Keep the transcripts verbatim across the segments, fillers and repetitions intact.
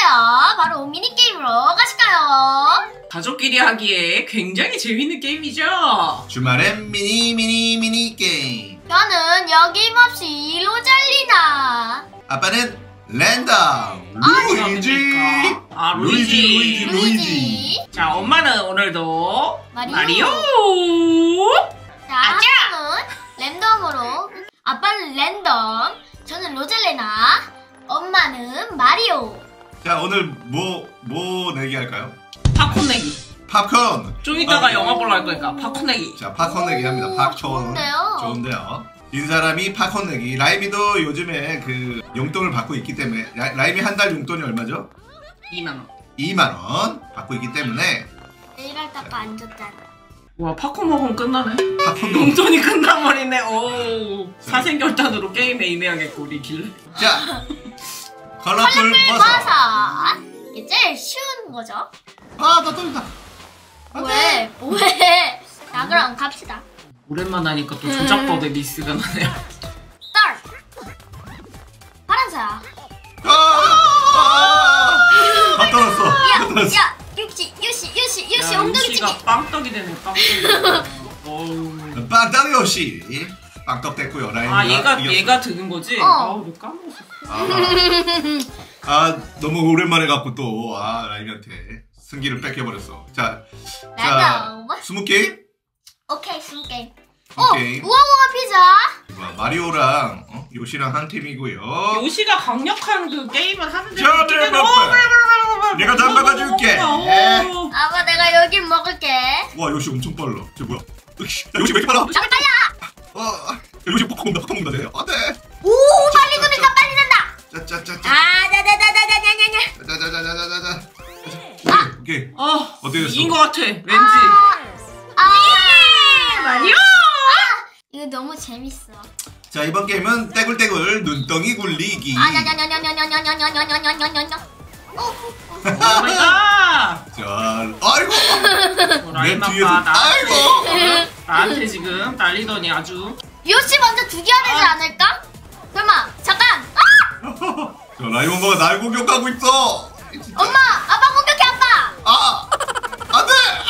안녕하세요. 바로 미니게임으로 가실까요? 가족끼리 하기에 굉장히 재밌는 게임이죠. 주말엔 미니 미니 미니 게임. 저는 여김없이 로잘리나. 아빠는 랜덤 루이지. 아, 루이지 루이지 루이지. 루이지. 자, 엄마는 오늘도 마리오. 마리오. 자, 아빠는 랜덤으로. 아빠는 랜덤. 저는 로잘리나. 엄마는 마리오. 자, 오늘 뭐 뭐 내기 할까요? 팝콘 내기. 팝콘. 좀 이따가 아, 영화 보러 갈 거니까 팝콘 내기. 자, 팝콘 내기 합니다. 팝콘. 좋은데요? 좋은데요. 이 사람이 팝콘 내기. 라임이도 요즘에 그 용돈을 받고 있기 때문에 라, 라임이 한 달 용돈이 얼마죠? 이만 원. 이만 원 받고 있기 때문에 내일 할 때 아빠 안 줬잖아. 와, 팝콘 먹으면 끝나네. 팝콘도. 용돈이 끝나버리네. 오. 사생결단으로 게임에 임해야겠고 우리 길. 자, 컬러풀 버섯. 버섯. 이게 제일 쉬운 거죠? 아, 나 떨린다. 왜? 왜? 나그랑 갑시다. 오랜만에 하니까 또 조작법의 미스가 나네요. 딸. 파란색. 아, 아, 다 떨었어. 다 야, 떨었어. 야, 유시, 유시, 유시, 유시 야, 엉덩이 유시가 찌기. 빵떡이 되네. 빵떡이. 어우. 빵떡 요시. 빵떡 됐고요. 라임이가 아, 얘가 이겼어. 얘가 드는 거지? 어. 아우, 내 까먹었어. 아, 아, 너무 오랜만에 갖고 또 아, 라임이한테 승기를 뺏겨버렸어. 자, 자, 랜덤. 스무 게임? 오케이, 스무 게임. 스무 어, 게임. 우아우아 피자. 와, 마리오랑 어? 요시랑 한 팀이고요. 요시가 강력한 그 게임을 하는데. 자, 네, 네, 내가 다 막아줄게. 아빠 내가 여기 먹을게. 와, 요시 엄청 빨라. 저 뭐야? 으이씨, 야, 요시 왜 이렇게 빨라? 저기 빨라. 어, 야, 요시 팍팍 먹는다, 팍팍 먹는다. 돼. 안 돼. 오, 빨리 그니까 빨리 된다. 짜짜짜짜. 아, 다다다다다다다냐. 짜자자자자자자. 오케이, 오케이. 아, 어떻게 됐어? 이긴 거 같아. 왠지. 아, 아, 마리오. 이거 너무 재밌어. 자, 이번 게임은 떼굴떼굴 눈덩이 굴리기. 아, 냐냐냐냐냐냐냐냐냐냐냐냐냐. 오 마이 갓. 자, 아이고. 내 라임 뒤에서, 아빠 나 아이고. 나한테 지금 난리더니 아주. 요시 먼저 죽여야 되지 않을까? 설마 잠깐. 아! 자, 라임 엄마가 날 공격하고 있어. 진짜. 엄마, 아빠 공격해 아빠. 아, 안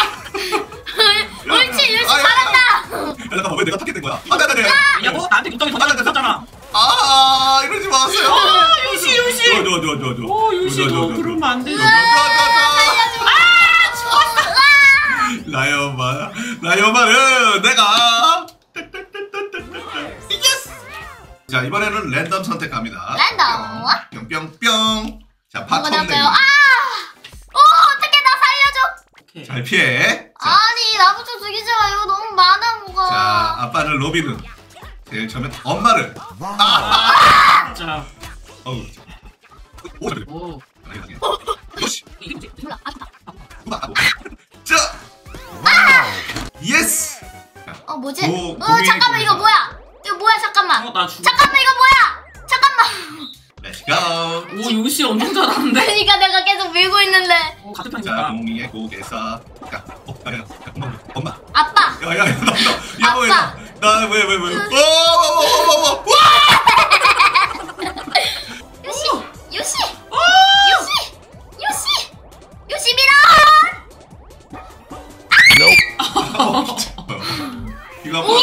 돼. 옳지, 요시 아야. 잘한다. 야, 잠깐만, 왜 내가 타겟된 거야? 안 돼, 안 돼, 안 돼. 야, 너 나한테 눈덩이 던졌잖아. 아, 이러지 마세요. 아, 요시 요시. 좋아, 좋아, 좋아, 좋아, 좋아. 오, 요시 좋아, 좋아, 너 좋아, 그러면 좋아. 안 돼. 좋아, 좋아, 좋아, 좋아. 아, 죽었어. 라이 엄마, 라이 엄마는 내가 이겼어. 자, 이번에는 랜덤 선택합니다. 랜덤. 뿅뿅뿅. 자, 뭐가 팝콘 내기. 나올까요? 아, 오, 어떻게 나 살려줘? 오케이. 잘 피해. 자, 아니, 나부터 죽이지 마. 이거 너무 많아 뭐가. 자, 아빠는 로비는 제일 처음에 엄마를. 자. 어우. 오, 잘해. 오. 요시. 이게 뭐지? 몰라, 아프다. 누가? 자. 예스. 어, 뭐지? 고- 어, 고민이 잠깐만 이거 고민이다. 뭐야? 이거 뭐야? 잠깐만. 어, 나 죽어. 잠깐만 이거 뭐야? 잠깐만. Let's go. 오, 요시 엄청 잘하는데? 그러니까 내가 계속 밀고 있는데. 오, 같은 자, 편이니까. 공미의 고개사. 야, 어, 야, 야, 야, 엄마, 엄마. 아빠. 야, 야, 야, 나, 나, 야, 왜, 아빠. 나, 왜, 왜, 왜, 어, 어, 어, 어, 어, 어, 요시. 요시. 오! 요시. 요시. 요시 밀어. 어, 이거 뭐?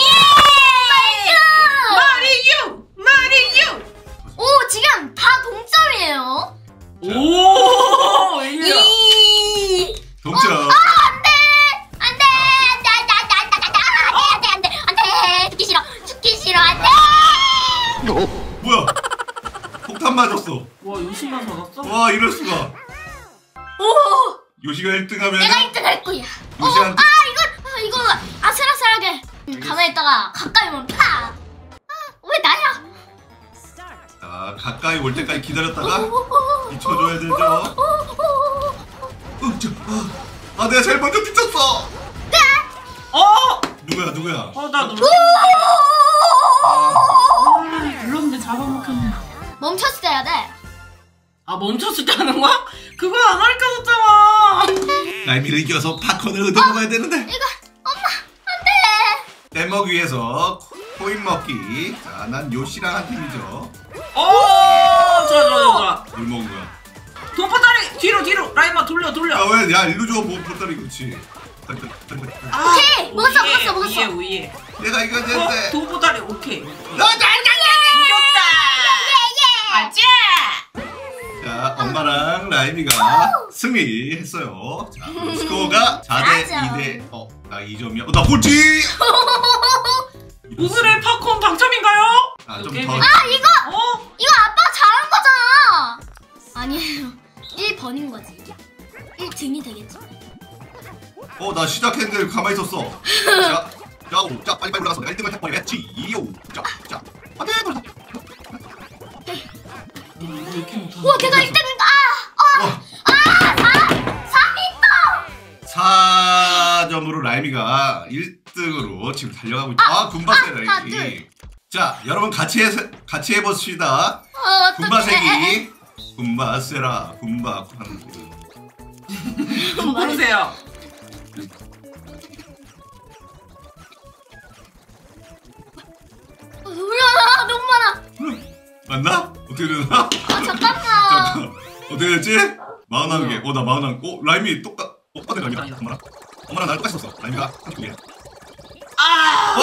마리오! 마리오! 오, 지금 다 동점이에요. 오! 웬일이야? 이. 동점. 아, 안 돼. 안 돼. 안 돼. 안 돼. 안 돼. 안 돼. 안 돼. 안 돼. 안 돼. 안 돼. 죽기 싫어. 죽기 싫어. 안 돼. 뭐야? 폭탄 맞았어. 와, 요시만 받았어? 와, 이럴 수가. 오. 요시가 일 등 하면 내가 일 등 할 거야. 어, 요시한테- 아, 이거, 아, 이거 아슬아슬하게. 음, 가만히 있다가 가까이 오면 파. 아, 왜 나야? 자, 가까이 올 때까지 기다렸다가 오, 비춰줘야 되죠. 오, 오, 어, 저, 아, 아, 내가 제일 먼저 뒤쳤어. 어! 누구야, 누구야? 어, 나 눌렀는데. 아, 눌렀는데 잡아먹혔네. 멈췄을 때 해야 돼. 아, 멈췄을 때 하는 거야? 그걸 안 가르쳐줬잖아. 라임이를 이겨서 팝콘을 얻어먹어야 되는데. 이거, 엄마, 안 돼. 떼먹 위해서 코인 먹기. 자, 난 요시랑 한 팀이죠. 오! 좋아, 좋아, 좋아. 뭘 먹은 거야? 돈보따리 뒤로 뒤로 라임아 돌려 돌려. 야왜 야 일로 줘 뭐 보따리 그렇지. 아, 오케이! 먹었어, 오예, 먹었어, 먹었어. 오예 오예. 내가 어 이겼는데. 돈보따리 오케이. 나잘 이겼다. 아자. 자, 엄마랑 라임이가 승리했어요. 자, 그럼 스코어가 사 대 맞아. 이 대 어, 나 이 점이야. 어, 나 꼴찌! 오늘의 팝콘 당첨인가요? 아, 좀 오케이. 더. 아, 이거! 어? 이거 아빠가 잘한 거잖아! 아니에요. 일 번인 거지. 일 등이 되겠지. 어, 나 시작했는데 가만히 있었어. 자, 자, 오, 자, 빨리빨리 올라가서 내가 일 등을 해버리겠지 오, 자, 자. 안 돼, 돌아. 왜 이렇게 못하는 우와, 걔가 일 등인가? 아! 어! 와, 아! 삼 점! 사 점으로 라임이가 일 등으로 지금 달려가고 있다. 아, 군바세 아, 라임이. 자, 여러분 같이 해, 같이 해봅시다. 어, 어떡해. 군바세기. 군바세라, 군바. 모르세요. 어, 놀라, 너무 많아. 맞나? 어떻게 되나? 아, 잠깐만. 잠깐. 어떻게 됐지? 마흔한 개. 어, 나 마흔한 개. 어, 라임이 똑같, 똑같은 라임이다. 엄마랑. 엄마랑 나랑 똑같이 썼어. 라임이가 삼십구 개야. 아!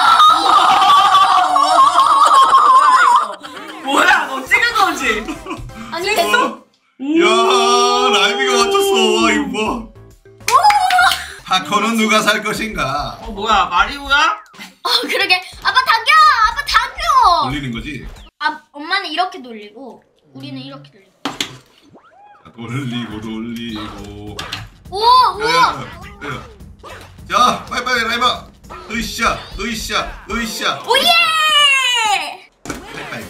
뭐야? 너 찍은 거지? 아니, 됐어? 어? 야, 라임이가 맞췄어. 와, 이거 뭐. 팝콘은 누가 살 것인가? 어 뭐야? 마리오야? 어, 그러게. 아빠 당겨! 아빠 당겨! 돌리는 거지? 아, 엄마는 이렇게 돌리고, 우리는 이렇게 돌리고. 자, 돌리고, 돌리고. 오! 야, 우와! 야, 야. 자, 빨리빨리 라임아. 으쌰, 으쌰, 으쌰. 오예! 빨리빨리.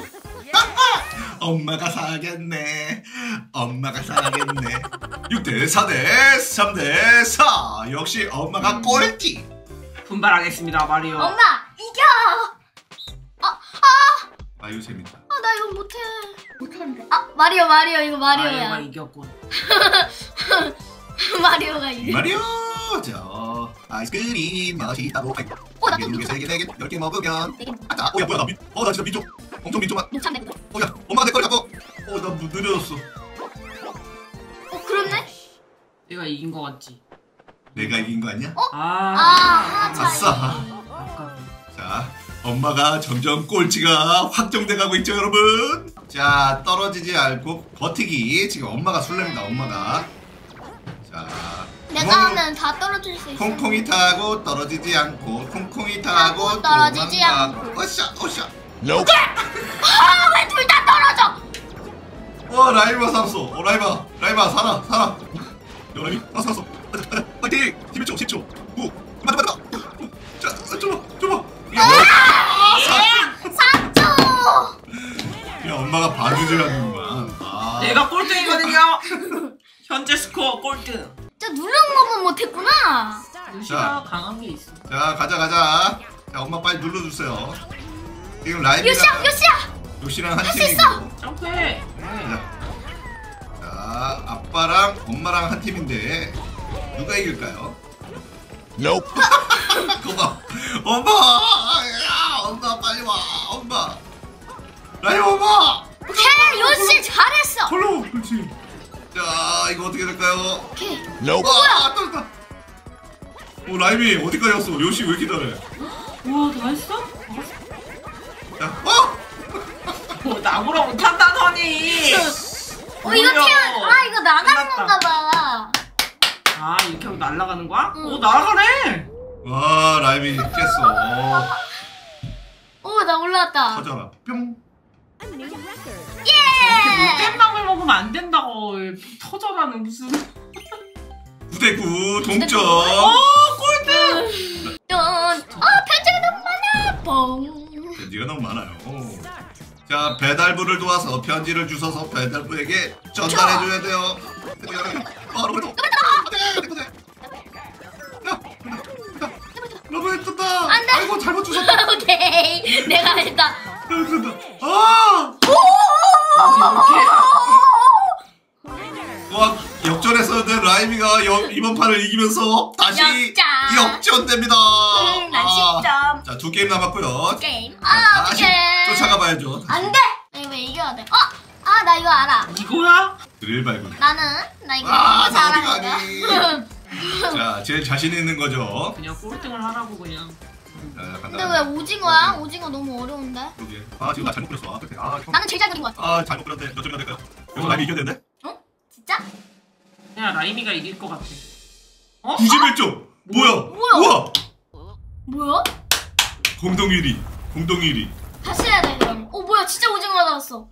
엄마가 사겠네. 엄마가 사겠네. 육 대 사 대 삼 대 사. 역시 엄마가 꼴찌. 분발하겠습니다, 마리오. 엄마, 이겨! 아, 아! 아, 이거 재밌다. 아, 나 이거 못해. 못하는데. 아, 마리오, 마리오, 이거 마리오가 마리오야. 이겼군. 마리오가 이겨. 마리오. 저 아이스크림 맛있다고. 어, 나 두 또 개, 세 개, 네 개, 열 개 먹으면. 되게 아, 자, 어야 뭐야 나 민, 어, 나 진짜 민족. 엄청 민족만. 녹참 내고. 어, 야, 엄마가 내 걸 잡고. 어, 나 느려졌어. 어, 그렇네? 내가 이긴 거 같지? 내가 이긴 거 아니야? 어? 아, 아, 아, 아싸. 아까 자, 엄마가 점점 꼴찌가 확정돼 가고 있죠, 여러분. 자, 떨어지지 않고 버티기. 지금 엄마가 술래입니다, 엄마가. 자, 내가 콩- 하면 다 떨어질 수 있어. 콩콩이 타고 떨어지지 않고, 콩콩이 타고 타고 떨어지지 도망가고. 어샤, 어샤. 아, 왜 둘 다 떨어져? 어, 라이바 살았어. 어, 라이바, 라이바 살아, 살아. 야, 라이비, 아, 살았어. 가자, 가자, 파이팅. 십일 초, 십 초. 구, 맞다, 맞다. 자, 줘봐, 줘봐. 삼 초! 야, 엄마가 반주를 하는구만. 아. 내가 꼴등이거든요. 현재 스코어 꼴등. 진짜 누른 거만 못했구나. 루시가 강한 게 있어. 자, 가자, 가자. 자, 엄마 빨리 눌러주세요. 지금 라이브가 요시야, 요시야! 요시랑 한 할수 팀이고. 있어! 점프해. 자, 자, 아빠랑 엄마랑 한 팀인데 누가 이길까요? Nope. 그거 봐. 엄마! 야, 엄마 빨리 와. 엄마. 라이브 엄마! 오케이, 요시 잘했어. 홀로. 그렇지. 자, 이거 어떻게 될까요? 오케이. Nope. 와, 떨어졌다. 어, 라임이 어디까지 왔어? 요시 왜 이렇게 잘해? 우와, 다 했어? 자, 어! 뭐 나보라 못한다더니. 어, 이거 뭐야. 튀어. 아, 이거 나가는 끝났다. 건가 봐. 아, 이렇게 하고 날아가는 거야? 응. 오, 날아가네. 와, 라임이 깼어. 오, 나 올라왔다. 터져라. 뿅. 예! 깻방을 먹으면 안 된다고. 터져라는 무슨. 구 대 구 동점. 어, 꼴등. 짠. 아, 편지가 너무 많아. 뻥. 편지가 너무 많아요. 자, 배달부를 도와서 편지를 주워서 배달부에게 전달해줘야 돼요. 아, 로봇. 로봇 떴다. 안 돼. 아이고, 잘못 주웠다. 오케이. 내가 했다. 잘못 떴다. 아! 와, 역전에서는 라임이가 역, 이번 판을 이기면서 다시 역전. 역전됩니다. 응, 난 십 점. 자, 두 게임 남았고요. 게임. 아, 다시 어떡해. 쫓아가 봐야죠. 안 돼. 이거 왜 이겨야 돼? 어? 아, 나 이거 알아. 이거야? 드릴 발굴. 나는 나 이거 아, 너무 잘하거든. 나도 자, 제일 자신 있는 거죠. 그냥 꼴등을 하라고 그냥. 자, 간다. 근데 왜 오징어야? 오징어 너무 어려운데. 여기. 아, 지금 나 잘못 그렸어. 아, 그래. 아, 형. 나는 제일 잘 그린 것 같아. 아, 잘못 그렸네. 몇 점이나 될까요? 여기서 라임이 이겨야 되는데? 어? 진짜? 그냥 라임이가 이길 것 같아. 어? 구십일 점. 뭐야? 뭐야? 우와! 뭐야? 공동 일 위. 공동 일 위. 다시 해야 돼 그럼. 어 뭐야? 진짜 오징어 나왔어.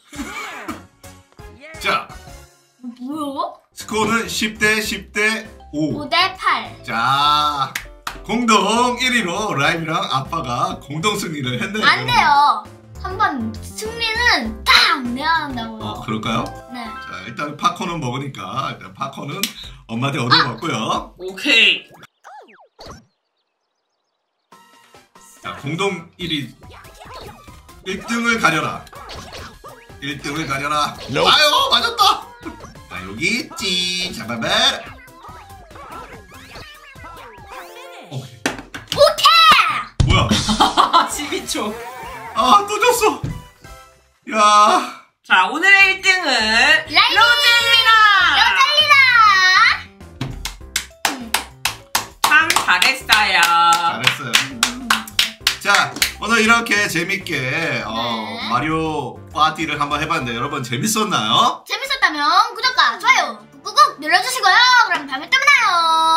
자, 뭐야? 스코어는 십 대 십 대 오. 오 대 팔. 자, 공동 일 위로 라임이랑 아빠가 공동 승리를 했네요. 안 돼요. 한 번 승리는 딱 내야 한다고요. 어, 그럴까요? 네. 자, 일단 팝콘은 먹으니까 일단 팝콘은 엄마한테 얻어먹고요. 오케이. 자, 공동 일 위. 일 등을 가려라. 일 등을 가려라. 아유, 맞았다. 자, 여기 있지. 잡아봐. 오케이. 오케이. 뭐야? 십이 초. 아, 또 졌어. 야. 자, 오늘의 일 등은 라임이! 로즈입니다. 여달리다. 참 잘했어요. 잘했어요. 자, 오늘 이렇게 재밌게 어, 네. 마리오 파티를 한번 해봤는데 여러분 재밌었나요? 재밌었다면 구독과 좋아요 꾹꾹 눌러주시고요. 그럼 다음에 또 만나요.